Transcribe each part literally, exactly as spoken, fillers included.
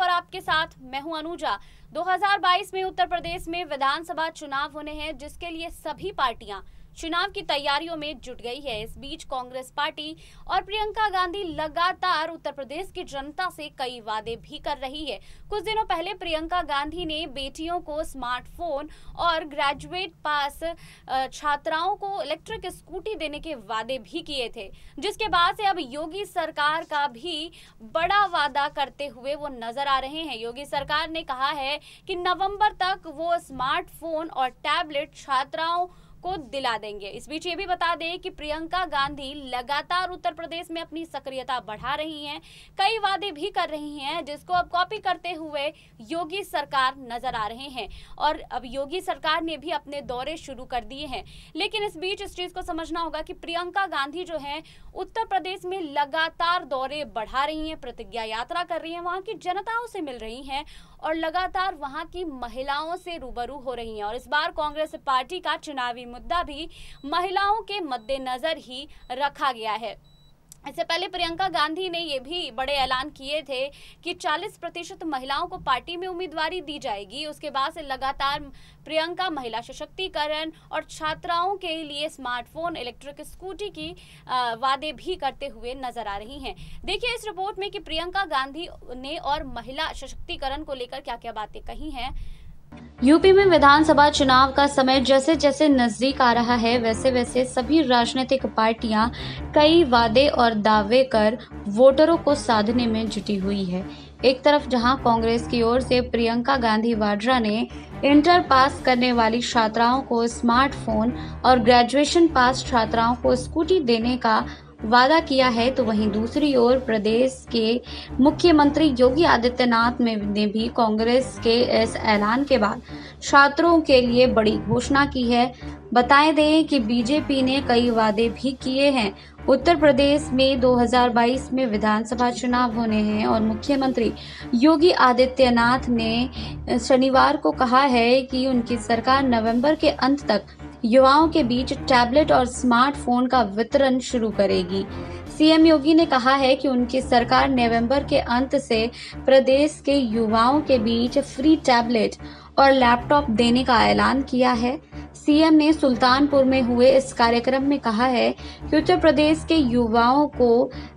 और आपके साथ मैं हूं अनुजा। दो हज़ार बाईस में उत्तर प्रदेश में विधानसभा चुनाव होने हैं, जिसके लिए सभी पार्टियां चुनाव की तैयारियों में जुट गई है। इस बीच कांग्रेस पार्टी और प्रियंका गांधी लगातार उत्तर प्रदेश की जनता से कई वादे भी कर रही है। कुछ दिनों पहले प्रियंका गांधी ने बेटियों को स्मार्टफोन और ग्रेजुएट पास छात्राओं को इलेक्ट्रिक स्कूटी देने के वादे भी किए थे, जिसके बाद से अब योगी सरकार का भी बड़ा वादा करते हुए वो नजर आ रहे हैं। योगी सरकार ने कहा है कि नवंबर तक वो स्मार्टफोन और टैबलेट छात्राओं को दिला देंगे। इस बीच ये भी बता दें कि प्रियंका गांधी लगातार उत्तर प्रदेश में अपनी सक्रियता बढ़ा रही हैं, कई वादे भी कर रही हैं, जिसको अब कॉपी करते हुए योगी सरकार नजर आ रहे हैं और अब योगी सरकार ने भी अपने दौरे शुरू कर दिए हैं। लेकिन इस बीच इस चीज को समझना होगा कि प्रियंका गांधी जो है उत्तर प्रदेश में लगातार दौरे बढ़ा रही हैं, प्रतिज्ञा यात्रा कर रही हैं, वहां की जनताओं से मिल रही हैं और लगातार वहां की महिलाओं से रूबरू हो रही हैं। और इस बार कांग्रेस पार्टी का चुनावी मुद्दा भी महिलाओं के मद्देनजर ही रखा गया है। इससे पहले प्रियंका गांधी ने ये भी बड़े ऐलान किए थे कि चालीस प्रतिशत महिलाओं को पार्टी में उम्मीदवारी दी जाएगी। उसके बाद से लगातार प्रियंका महिला सशक्तिकरण और छात्राओं के लिए स्मार्टफोन, इलेक्ट्रिक स्कूटी की वादे भी करते हुए नजर आ रही हैं। देखिए इस रिपोर्ट में कि प्रियंका गांधी ने और महिला सशक्तिकरण को लेकर क्या क्या बातें कही हैं। यूपी में विधानसभा चुनाव का समय जैसे जैसे नजदीक आ रहा है, वैसे वैसे सभी राजनीतिक पार्टियां कई वादे और दावे कर वोटरों को साधने में जुटी हुई है। एक तरफ जहां कांग्रेस की ओर से प्रियंका गांधी वाड्रा ने इंटर पास करने वाली छात्राओं को स्मार्टफोन और ग्रेजुएशन पास छात्राओं को स्कूटी देने का वादा किया है, तो वहीं दूसरी ओर प्रदेश के मुख्यमंत्री योगी आदित्यनाथ ने भी कांग्रेस के इस ऐलान के बाद छात्रों के लिए बड़ी घोषणा की है। बताएं दें कि बीजेपी ने कई वादे भी किए हैं। उत्तर प्रदेश में दो हज़ार बाईस में विधानसभा चुनाव होने हैं और मुख्यमंत्री योगी आदित्यनाथ ने शनिवार को कहा है कि उनकी सरकार नवंबर के अंत तक युवाओं के बीच टैबलेट और स्मार्टफोन का वितरण शुरू करेगी। सीएम योगी ने कहा है कि उनकी सरकार नवंबर के अंत से प्रदेश के युवाओं के बीच फ्री टैबलेट और लैपटॉप देने का ऐलान किया है। सीएम ने सुल्तानपुर में हुए इस कार्यक्रम में कहा है कि उत्तर प्रदेश के युवाओं को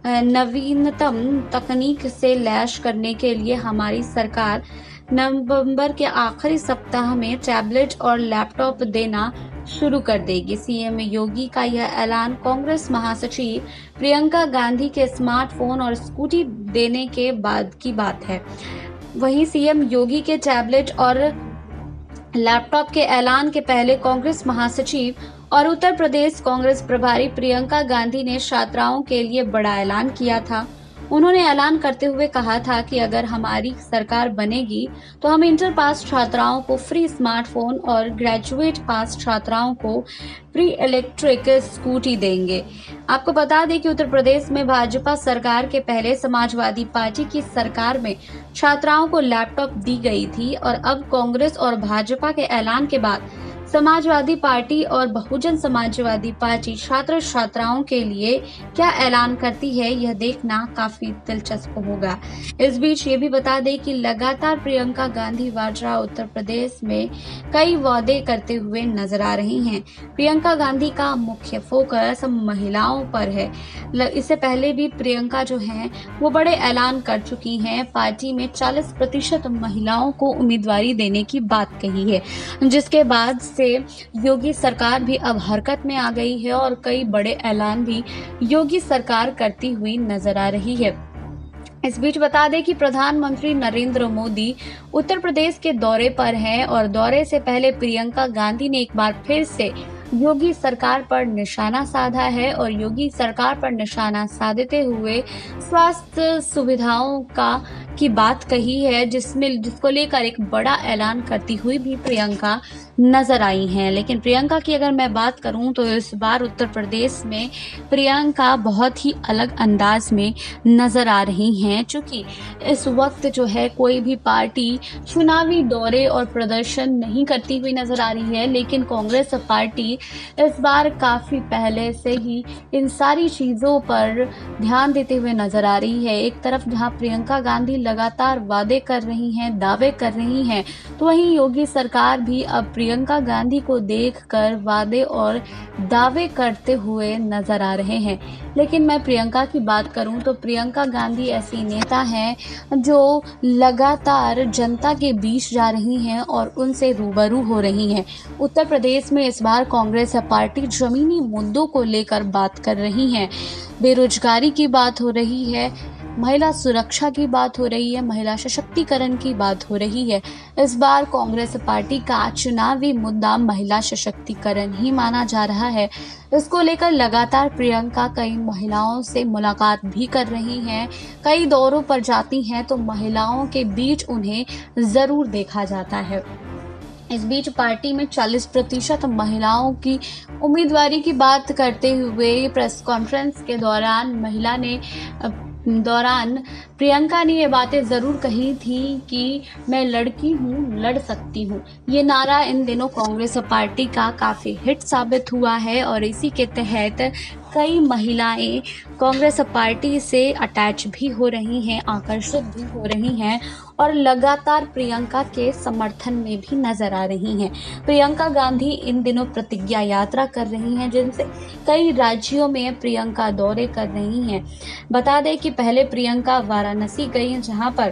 नवीनतम तकनीक से लैस करने के लिए हमारी सरकार नवंबर के आखिरी सप्ताह में टैबलेट और लैपटॉप देना शुरू कर देगी। सीएम योगी का यह ऐलान कांग्रेस महासचिव प्रियंका गांधी के स्मार्टफोन और स्कूटी देने के बाद की बात है। वहीं सीएम योगी के टैबलेट और लैपटॉप के ऐलान के पहले कांग्रेस महासचिव और उत्तर प्रदेश कांग्रेस प्रभारी प्रियंका गांधी ने छात्राओं के लिए बड़ा ऐलान किया था। उन्होंने ऐलान करते हुए कहा था कि अगर हमारी सरकार बनेगी तो हम इंटर पास छात्राओं को फ्री स्मार्टफोन और ग्रेजुएट पास छात्राओं को फ्री इलेक्ट्रिक स्कूटी देंगे। आपको बता दें कि उत्तर प्रदेश में भाजपा सरकार के पहले समाजवादी पार्टी की सरकार में छात्राओं को लैपटॉप दी गई थी और अब कांग्रेस और भाजपा के ऐलान के बाद समाजवादी पार्टी और बहुजन समाजवादी पार्टी छात्र छात्राओं के लिए क्या ऐलान करती है, यह देखना काफी दिलचस्प होगा। इस बीच ये भी बता दें कि लगातार प्रियंका गांधी वाड्रा उत्तर प्रदेश में कई वादे करते हुए नजर आ रही हैं। प्रियंका गांधी का मुख्य फोकस महिलाओं पर है। इससे पहले भी प्रियंका जो है वो बड़े ऐलान कर चुकी हैं। पार्टी में चालीस प्रतिशत महिलाओं को उम्मीदवारी देने की बात कही है, जिसके बाद से योगी सरकार भी अब हरकत में आ गई है और कई बड़े ऐलान भी योगी सरकार करती हुई नजर आ रही है। इस बीच बता दें कि प्रधानमंत्री नरेंद्र मोदी उत्तर प्रदेश के दौरे पर हैं और दौरे से पहले प्रियंका गांधी ने एक बार फिर से योगी सरकार पर निशाना साधा है और योगी सरकार पर निशाना साधते हुए स्वास्थ्य सुविधाओं का की बात कही है, जिसमें जिसको लेकर एक बड़ा ऐलान करती हुई भी प्रियंका नजर आई हैं। लेकिन प्रियंका की अगर मैं बात करूं तो इस बार उत्तर प्रदेश में प्रियंका बहुत ही अलग अंदाज में नजर आ रही हैं, क्योंकि इस वक्त जो है कोई भी पार्टी चुनावी दौरे और प्रदर्शन नहीं करती हुई नजर आ रही है, लेकिन कांग्रेस पार्टी इस बार काफी पहले से ही इन सारी चीजों पर ध्यान देते हुए नजर आ रही है। एक तरफ जहां प्रियंका गांधी लगातार वादे कर रही हैं, दावे कर रही हैं, तो वहीं योगी सरकार भी अब प्रियंका गांधी को देखकर वादे और दावे करते हुए नजर आ रहे हैं। लेकिन मैं प्रियंका की बात करूं तो प्रियंका गांधी ऐसी नेता हैं जो लगातार जनता के बीच जा रही हैं और उनसे रूबरू हो रही हैं। उत्तर प्रदेश में इस बार कांग्रेस पार्टी जमीनी मुद्दों को लेकर बात कर रही है। बेरोजगारी की बात हो रही है, महिला सुरक्षा की बात हो रही है, महिला सशक्तिकरण की बात हो रही है। इस बार कांग्रेस पार्टी का चुनावी मुद्दा महिला सशक्तिकरण ही माना जा रहा है। इसको लेकर लगातार प्रियंका कई महिलाओं से मुलाकात भी कर रही हैं, कई दौरों पर जाती हैं तो महिलाओं के बीच उन्हें जरूर देखा जाता है। इस बीच पार्टी में चालीस प्रतिशत महिलाओं की उम्मीदवारी की बात करते हुए प्रेस कॉन्फ्रेंस के दौरान महिला ने दौरान प्रियंका ने ये बातें जरूर कही थी कि मैं लड़की हूँ, लड़ सकती हूँ। ये नारा इन दिनों कांग्रेस पार्टी का काफी हिट साबित हुआ है और इसी के तहत कई महिलाएं कांग्रेस पार्टी से अटैच भी हो रही हैं, आकर्षित भी हो रही हैं और लगातार प्रियंका के समर्थन में भी नजर आ रही हैं। प्रियंका गांधी इन दिनों प्रतिज्ञा यात्रा कर रही हैं, जिनसे कई राज्यों में प्रियंका दौरे कर रही हैं। बता दें कि पहले प्रियंका वाराणसी गई, जहां पर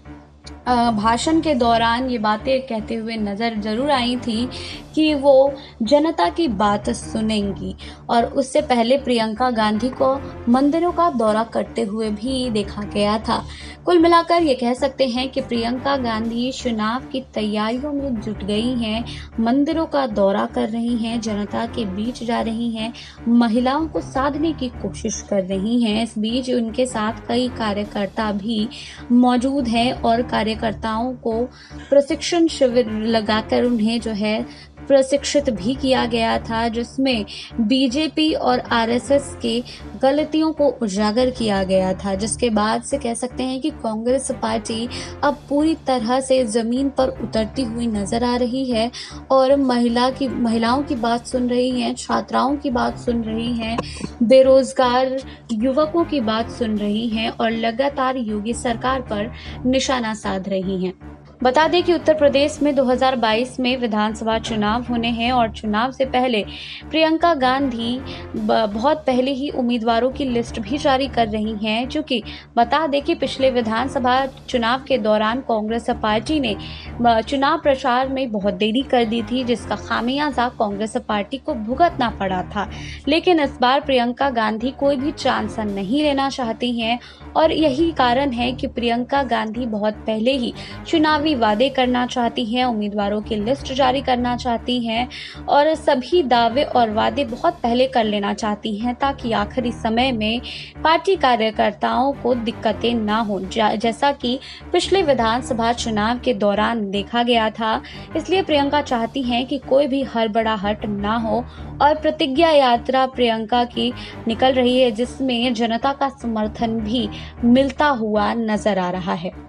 भाषण के दौरान ये बातें कहते हुए नजर जरूर आई थी कि वो जनता की बात सुनेंगी और उससे पहले प्रियंका गांधी को मंदिरों का दौरा करते हुए भी देखा गया था। कुल मिलाकर ये कह सकते हैं कि प्रियंका गांधी चुनाव की तैयारियों में जुट गई हैं, मंदिरों का दौरा कर रही हैं, जनता के बीच जा रही हैं, महिलाओं को साधने की कोशिश कर रही हैं। इस बीच उनके साथ कई कार्यकर्ता भी मौजूद हैं और कार्यकर्ताओं को प्रशिक्षण शिविर लगाकर उन्हें जो है प्रशिक्षित भी किया गया था, जिसमें बीजेपी और आरएसएस के गलतियों को उजागर किया गया था, जिसके बाद से कह सकते हैं कि कांग्रेस पार्टी अब पूरी तरह से जमीन पर उतरती हुई नजर आ रही है और महिला की महिलाओं की बात सुन रही है, छात्राओं की बात सुन रही है, बेरोजगार युवकों की बात सुन रही है और लगातार योगी सरकार पर निशाना साध रही हैं। बता दें कि उत्तर प्रदेश में दो हज़ार बाईस में विधानसभा चुनाव होने हैं और चुनाव से पहले प्रियंका गांधी बहुत पहले ही उम्मीदवारों की लिस्ट भी जारी कर रही हैं, क्योंकि बता दें कि पिछले विधानसभा चुनाव के दौरान कांग्रेस पार्टी ने चुनाव प्रचार में बहुत देरी कर दी थी, जिसका खामियाजा कांग्रेस पार्टी को भुगतना पड़ा था। लेकिन इस बार प्रियंका गांधी कोई भी चांस नहीं लेना चाहती हैं और यही कारण है कि प्रियंका गांधी बहुत पहले ही चुनावी वादे करना चाहती हैं, उम्मीदवारों की लिस्ट जारी करना चाहती हैं और सभी दावे और वादे बहुत पहले कर लेना चाहती हैं, ताकि आखिरी समय में पार्टी कार्यकर्ताओं को दिक्कतें ना हो, जैसा कि पिछले विधानसभा चुनाव के दौरान देखा गया था। इसलिए प्रियंका चाहती हैं कि कोई भी हड़बड़ाहट ना हो और प्रतिज्ञा यात्रा प्रियंका की निकल रही है, जिसमें जनता का समर्थन भी मिलता हुआ नजर आ रहा है।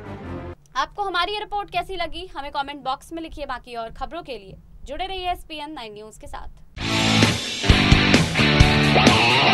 आपको हमारी रिपोर्ट कैसी लगी हमें कमेंट बॉक्स में लिखिए। बाकी और खबरों के लिए जुड़े रहिए S P N nine news के साथ।